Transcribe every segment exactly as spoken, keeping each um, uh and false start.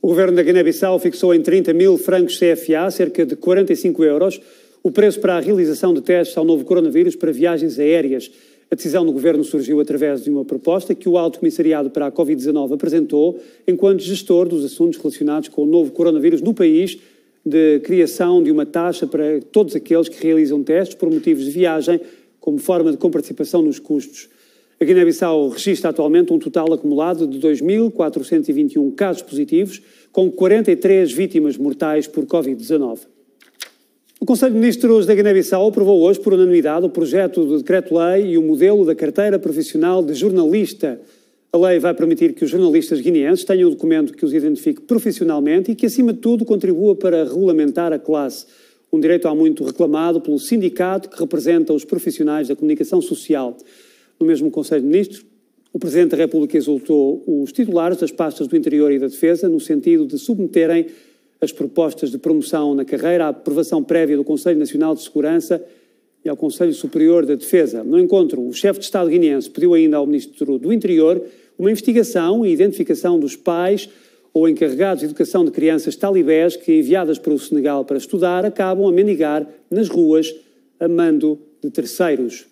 O governo da Guiné-Bissau fixou em trinta mil francos C F A, cerca de quarenta e cinco euros, o preço para a realização de testes ao novo coronavírus para viagens aéreas. A decisão do governo surgiu através de uma proposta que o Alto Comissariado para a Covid dezanove apresentou enquanto gestor dos assuntos relacionados com o novo coronavírus no país, de criação de uma taxa para todos aqueles que realizam testes por motivos de viagem, como forma de comparticipação nos custos. A Guiné-Bissau registra atualmente um total acumulado de dois mil quatrocentos e vinte e um casos positivos, com quarenta e três vítimas mortais por Covid dezanove. O Conselho de Ministros da Guiné-Bissau aprovou hoje, por unanimidade, o projeto de decreto-lei e o modelo da carteira profissional de jornalista. A lei vai permitir que os jornalistas guineenses tenham um documento que os identifique profissionalmente e que, acima de tudo, contribua para regulamentar a classe. Um direito há muito reclamado pelo sindicato que representa os profissionais da comunicação social. No mesmo Conselho de Ministros, o Presidente da República exortou os titulares das pastas do Interior e da Defesa no sentido de submeterem as propostas de promoção na carreira à aprovação prévia do Conselho Nacional de Segurança e ao Conselho Superior da Defesa. No encontro, o chefe de Estado guineense pediu ainda ao Ministro do Interior uma investigação e identificação dos pais ou encarregados de educação de crianças talibés que, enviadas para o Senegal para estudar, acabam a mendigar nas ruas a mando de terceiros.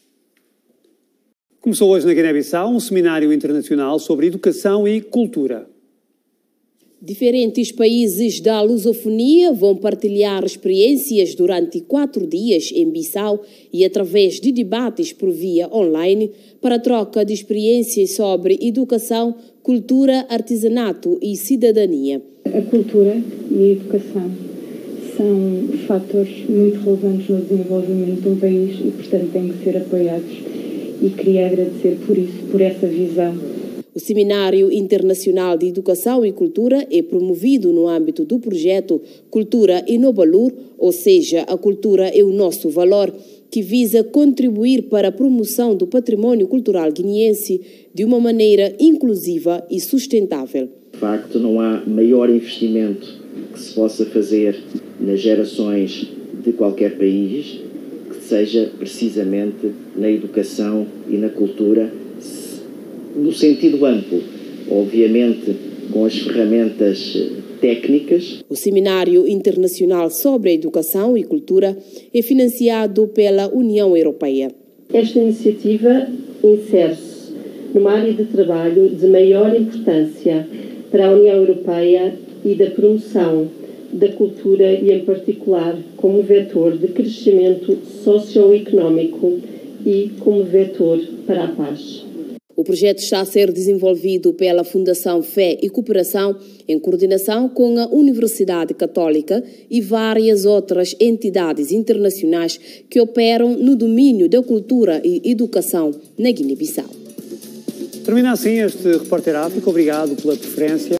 Começou hoje na Guiné-Bissau um seminário internacional sobre educação e cultura. Diferentes países da lusofonia vão partilhar experiências durante quatro dias em Bissau e através de debates por via online para troca de experiências sobre educação, cultura, artesanato e cidadania. A cultura e a educação são fatores muito relevantes no desenvolvimento de um país e, portanto, têm que ser apoiados. E queria agradecer por isso, por essa visão. O Seminário Internacional de Educação e Cultura é promovido no âmbito do projeto Cultura e Nobalur, ou seja, a cultura é o nosso valor, que visa contribuir para a promoção do património cultural guineense de uma maneira inclusiva e sustentável. De facto, não há maior investimento que se possa fazer nas gerações de qualquer país que seja precisamente na educação e na cultura, no sentido amplo, obviamente com as ferramentas técnicas. O Seminário Internacional sobre a Educação e Cultura é financiado pela União Europeia. Esta iniciativa insere-se numa área de trabalho de maior importância para a União Europeia e da promoção da cultura e, em particular, como vetor de crescimento socioeconómico e como vetor para a paz. O projeto está a ser desenvolvido pela Fundação Fé e Cooperação em coordenação com a Universidade Católica e várias outras entidades internacionais que operam no domínio da cultura e educação na Guiné-Bissau. Termina assim este Repórter África. Obrigado pela preferência.